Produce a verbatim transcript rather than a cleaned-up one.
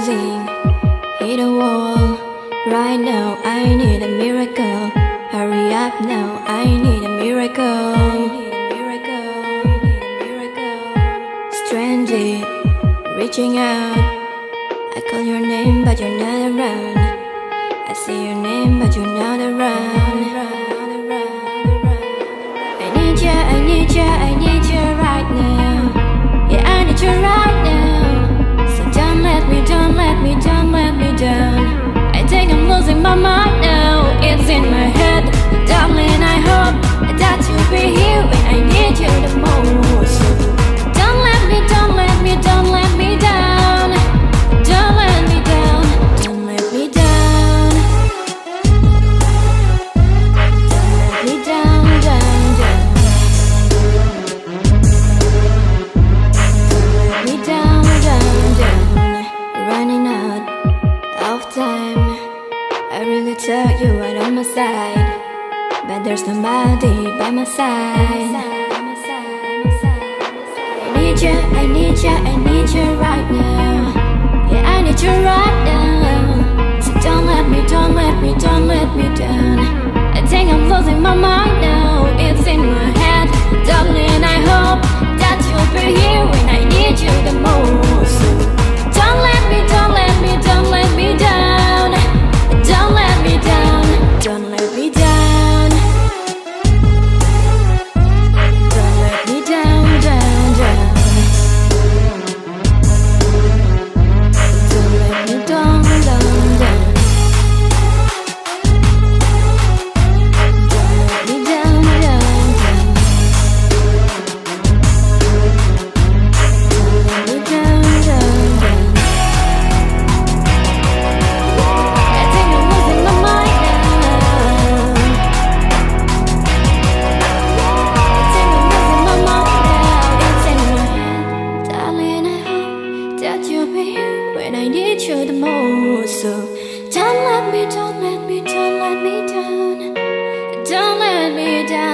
losing, hit a wall. Right now I need a miracle. Hurry up now, I need a miracle. Stranded, reaching out. I call your name but you're not around. I see your name but you're not around. I need you, I need you, I need you right now. Yeah, I need you right now. So don't let me, don't let me, don't let me down. I think I'm losing my mind now. It's in my head, darling, I hope that you'll be here when I need you the most. Don't let me, don't let me, don't let me down. Don't let me down, don't let me down. Don't let me down, down, down. Don't let me down, down, down. Running out of time. I really thought you were on my side, but there's nobody by my side. I need you, I need you, I need you right now. Yeah, I need you right now. So don't let me, don't let me, don't let me down. I think I'm losing my mind now. It's in my head, darling, I hope that you'll be here when I need you the most. Don't let me, don't let me, don't let me down. Don't let me down, don't let me down. Don't let me down, down, down. Don't let me down, down, down. Don't let me down, down, down. Don't let me down, down, down. I think I'm losing my mind now. I think I'm losing my mind now. It's in my head, darling, I hope that you'll be here when I need you the most. So don't let me, don't let me, don't let me down. Don't let me down.